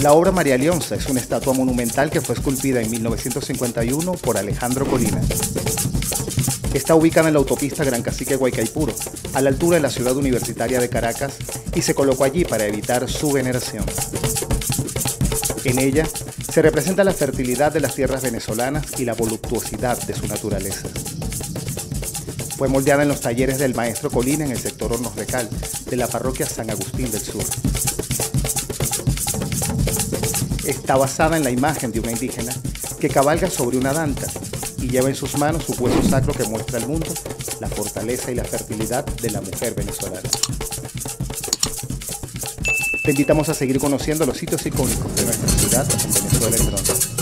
La obra María Leonza es una estatua monumental que fue esculpida en 1951 por Alejandro Colina. Está ubicada en la autopista Gran Cacique-Guaycaipuro, a la altura de la ciudad universitaria de Caracas, y se colocó allí para evitar su veneración. En ella se representa la fertilidad de las tierras venezolanas y la voluptuosidad de su naturaleza. Fue moldeada en los talleres del maestro Colina en el sector Hornos de Cal, de la parroquia San Agustín del Sur. Está basada en la imagen de una indígena que cabalga sobre una danta y lleva en sus manos su hueso sacro que muestra al mundo la fortaleza y la fertilidad de la mujer venezolana. Te invitamos a seguir conociendo los sitios icónicos de nuestra ciudad, Venezuela en Pronto.